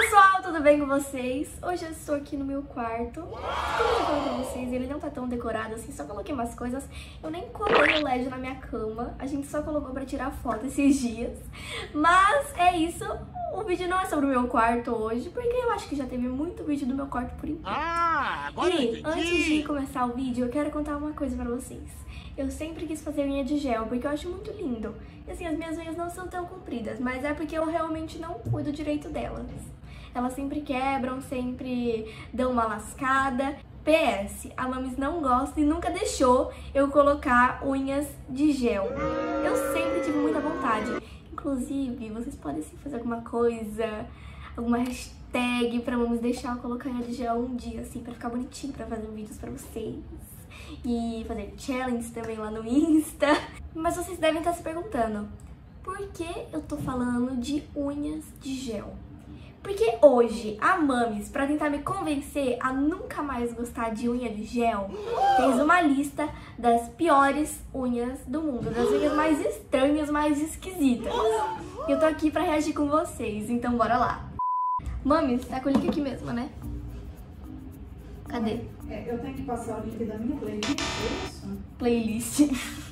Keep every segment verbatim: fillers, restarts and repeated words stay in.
pessoal, tudo bem com vocês? Hoje eu estou aqui no meu quarto. Como eu falei pra vocês, ele não tá tão decorado assim, só coloquei umas coisas. Eu nem colei o L E D na minha cama, a gente só colocou pra tirar foto esses dias. Mas é isso, o vídeo não é sobre o meu quarto hoje, porque eu acho que já teve muito vídeo do meu quarto por enquanto. Ah, agora e antes de começar o vídeo, eu quero contar uma coisa pra vocês. Eu sempre quis fazer unha de gel, porque eu acho muito lindo. E assim, as minhas unhas não são tão compridas, mas é porque eu realmente não cuido direito delas. Elas sempre quebram, sempre dão uma lascada. P S, a Mamis não gosta e nunca deixou eu colocar unhas de gel. Eu sempre tive muita vontade. Inclusive, vocês podem sim fazer alguma coisa, alguma hashtag pra Mamis deixar eu colocar unha de gel um dia, assim, pra ficar bonitinho, pra fazer vídeos pra vocês. E fazer challenge também lá no Insta. Mas vocês devem estar se perguntando, por que eu tô falando de unhas de gel? Porque hoje a Mamis, pra tentar me convencer a nunca mais gostar de unha de gel, fez uma lista das piores unhas do mundo, das unhas mais estranhas, mais esquisitas. E eu tô aqui pra reagir com vocês, então bora lá. Mamis, tá com o link aqui mesmo, né? Cadê? É, eu tenho que passar o link da minha playlist, é isso? Playlist.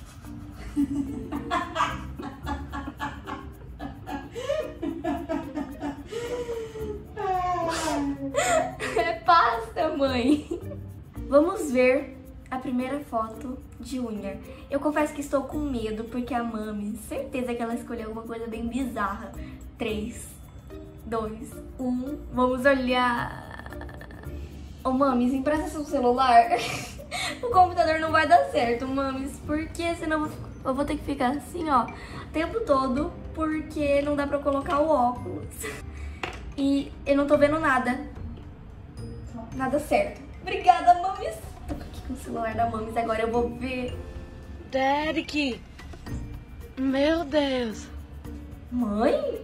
É pasta, mãe. Vamos ver a primeira foto de unha. Eu confesso que estou com medo, porque a Mami, certeza que ela escolheu alguma coisa bem bizarra. três, dois, um, vamos olhar. Ô, Mamis, empresta seu celular. O computador não vai dar certo, Mamis, porque senão eu vou ter que ficar assim, ó, o tempo todo, porque não dá pra colocar o óculos. E eu não tô vendo nada. Nada certo. Obrigada, Mamis. Tô aqui com o celular da Mamis, agora eu vou ver. Derek! Meu Deus! Mãe?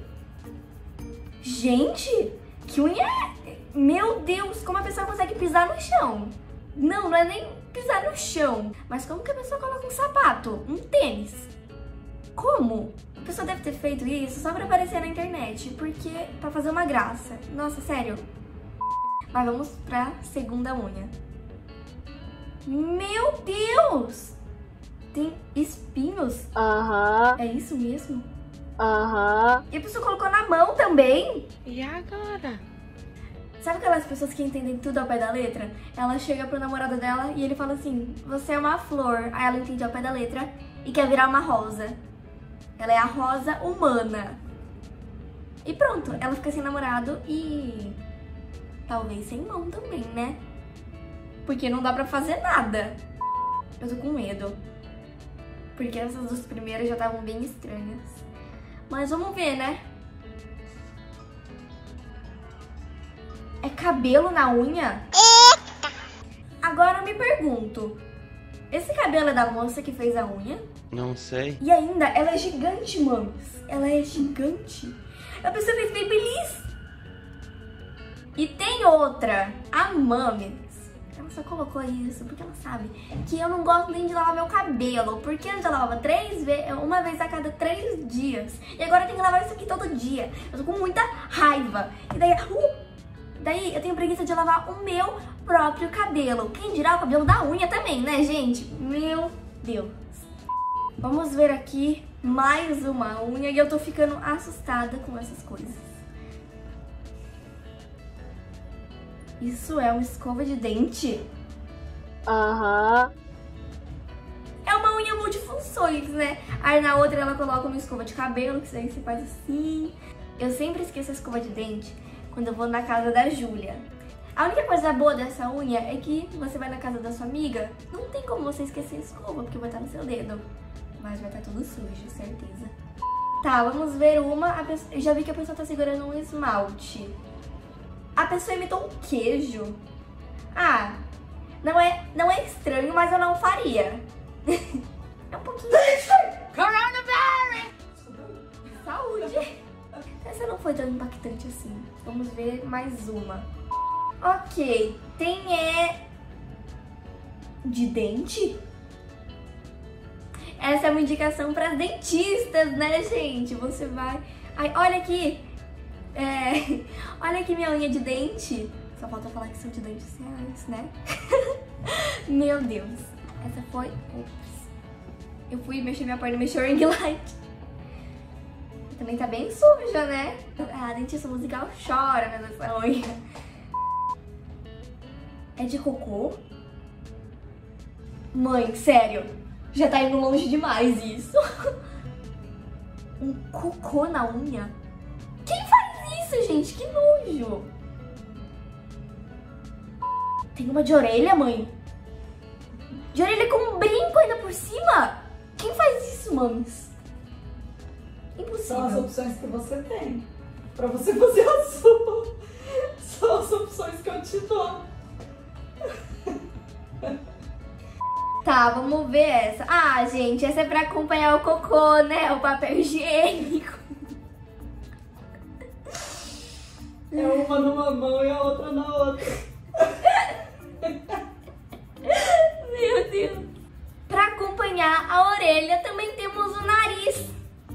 Gente, que unha é? Meu Deus, como a pessoa consegue pisar no chão? Não, não é nem pisar no chão. Mas como que a pessoa coloca um sapato? Um tênis? Como? A pessoa deve ter feito isso só pra aparecer na internet, porque pra fazer uma graça. Nossa, sério. Mas vamos pra segunda unha. Meu Deus! Tem espinhos? Aham. É isso mesmo? Aham. E a pessoa colocou na mão também? E agora? Sabe aquelas pessoas que entendem tudo ao pé da letra? Ela chega pro namorado dela e ele fala assim, você é uma flor. Aí ela entende ao pé da letra e quer virar uma rosa. Ela é a rosa humana. E pronto, ela fica sem namorado e talvez sem mão também, né? Porque não dá pra fazer nada. Eu tô com medo. Porque essas duas primeiras já estavam bem estranhas. Mas vamos ver, né? É cabelo na unha? Eita! Agora eu me pergunto, esse cabelo é da moça que fez a unha? Não sei. E ainda, ela é gigante, Mamis. Ela é gigante. A pessoa fez babyliss. E tem outra. A Mamis, ela só colocou isso porque ela sabe que eu não gosto nem de lavar meu cabelo. Porque antes eu lavava três vezes, uma vez a cada três dias. E agora eu tenho que lavar isso aqui todo dia. Eu tô com muita raiva. E daí... Uh, Daí eu tenho preguiça de lavar o meu próprio cabelo. Quem dirá o cabelo da unha também, né, gente? Meu Deus. Vamos ver aqui mais uma unha e eu tô ficando assustada com essas coisas. Isso é uma escova de dente? Aham. É uma unha multifunções, né? Aí na outra ela coloca uma escova de cabelo, que daí você faz assim. Eu sempre esqueço a escova de dente quando eu vou na casa da Júlia. A única coisa boa dessa unha é que você vai na casa da sua amiga, não tem como você esquecer a escova, porque vai estar no seu dedo. Mas vai estar tudo sujo, certeza. Tá, vamos ver uma. A pessoa, eu já vi que a pessoa tá segurando um esmalte. A pessoa imitou um queijo. Ah, não é, não é estranho, mas eu não faria. É um pouquinho... Coronavirus! Saúde! Essa não foi tão impactante assim. Vamos ver mais uma. Ok, tem é... de dente? Essa é uma indicação para dentistas, né, gente? Você vai... Ai, olha aqui! É, olha aqui minha unha de dente. Só falta falar que são de dentes reais, né? Meu Deus. Essa foi... Ops. Eu fui mexer minha perna e mexer o ring light. Também tá bem suja, né? A dentista musical chora vendo essa unha. É de cocô? Mãe, sério. Já tá indo longe demais isso. Um cocô na unha? Quem faz isso, gente? Que nojo. Tem uma de orelha, mãe? De orelha com um brinco ainda por cima? Quem faz isso, mames? Impossível. São as opções que você tem pra você fazer a sua. São as opções que eu te dou. Tá, vamos ver essa. Ah, gente, essa é pra acompanhar o cocô, né? O papel higiênico. É uma numa mão e a outra na outra. Meu Deus. Pra acompanhar a orelha, também temos o nariz.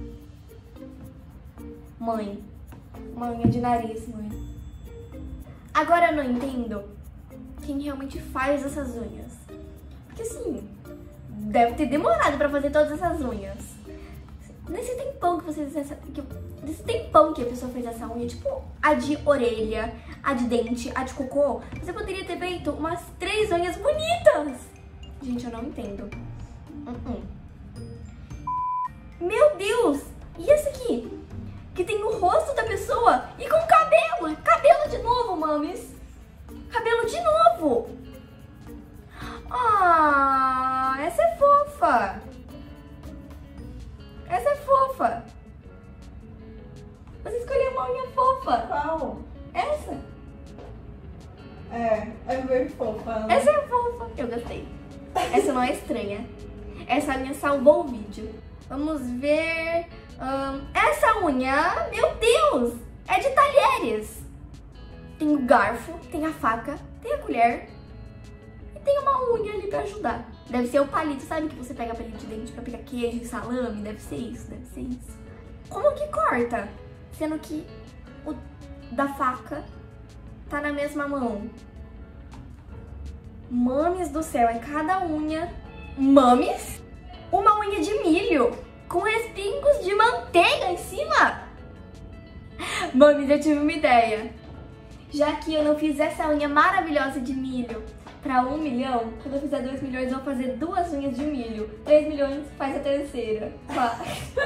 Mãe, uma unha de nariz, mãe. Agora eu não entendo quem realmente faz essas unhas. Porque assim, deve ter demorado pra fazer todas essas unhas. Nesse tempão que vocês... Nesse tempão que a pessoa fez essa unha, tipo a de orelha, a de dente, a de cocô, você poderia ter feito umas três unhas bonitas. Gente, eu não entendo. Uh -uh. Meu Deus! E esse aqui? Que tem o rosto da pessoa e com cabelo. Cabelo de novo, mames. Cabelo de novo. Ah, essa é fofa. Essa é fofa. Você escolheu uma unha fofa. Qual? Essa. É, é bem fofa. Né? Essa é fofa. Eu gostei. Essa não é estranha. Essa unha salvou o vídeo. Vamos ver... Um, essa unha, meu Deus, é de talheres. Tem o garfo, tem a faca, tem a colher e tem uma unha ali pra ajudar. Deve ser o palito, sabe que você pega palito de dente pra pegar queijo e salame? Deve ser isso, deve ser isso. Como que corta? Sendo que o da faca tá na mesma mão. Mames do céu, é cada unha. Mames? Uma unha de milho com respingos de manteiga em cima. Mames, eu tive uma ideia. Já que eu não fiz essa unha maravilhosa de milho pra um milhão, quando eu fizer dois milhões, eu vou fazer duas unhas de milho. Três milhões, faz a terceira. Quatro.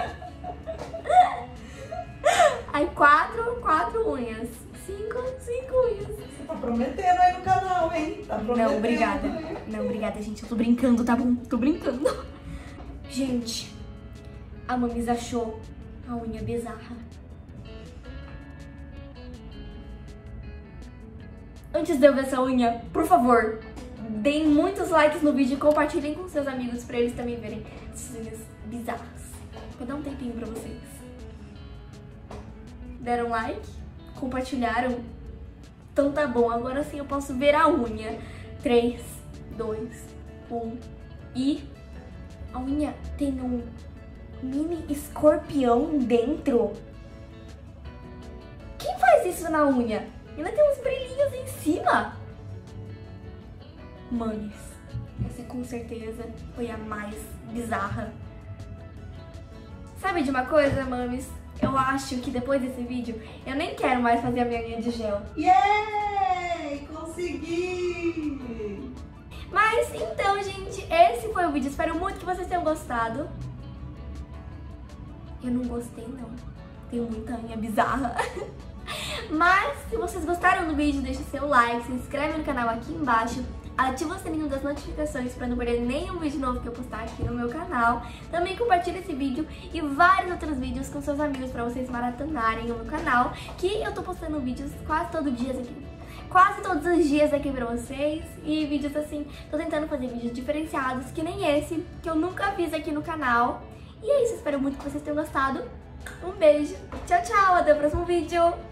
Aí quatro, quatro unhas. Cinco, cinco unhas. Você tá prometendo aí no canal, hein? Tá prometendo. Não, obrigada. Não, obrigada, gente. Eu tô brincando, tá bom? Tô brincando. Gente, a Mamis achou a unha bizarra. Antes de eu ver essa unha, por favor, deem muitos likes no vídeo e compartilhem com seus amigos pra eles também verem essas unhas bizarras. Vou dar um tempinho pra vocês. Deram like? Compartilharam? Então tá bom, agora sim eu posso ver a unha. três, dois, um e... A unha tem um mini escorpião dentro. Quem faz isso na unha? Ainda tem uns brilhinhos em cima. Mames, essa com certeza foi a mais bizarra. Sabe de uma coisa, mames? Eu acho que depois desse vídeo eu nem quero mais fazer a minha unha de gel. Yay! Consegui! Mas então, gente, esse foi o vídeo. Espero muito que vocês tenham gostado. Eu não gostei, não. Tem muita unha bizarra. Mas, se vocês gostaram do vídeo, deixa seu like, se inscreve no canal aqui embaixo, ativa o sininho das notificações para não perder nenhum vídeo novo que eu postar aqui no meu canal. Também compartilha esse vídeo e vários outros vídeos com seus amigos para vocês maratonarem o meu canal, que eu tô postando vídeos quase todo dia aqui. Quase todos os dias aqui pra vocês. E vídeos assim, tô tentando fazer vídeos diferenciados, que nem esse, que eu nunca fiz aqui no canal. E é isso, espero muito que vocês tenham gostado. Um beijo, tchau, tchau, até o próximo vídeo.